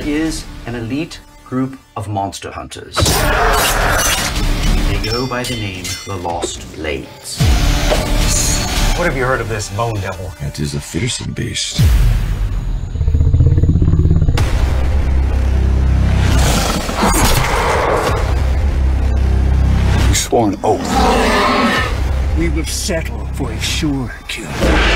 is an elite group of monster hunters. They go by the name the Lost Blades. What have you heard of this Bone Devil? It is a fearsome beast. You swore an oath. We will settle for a sure kill.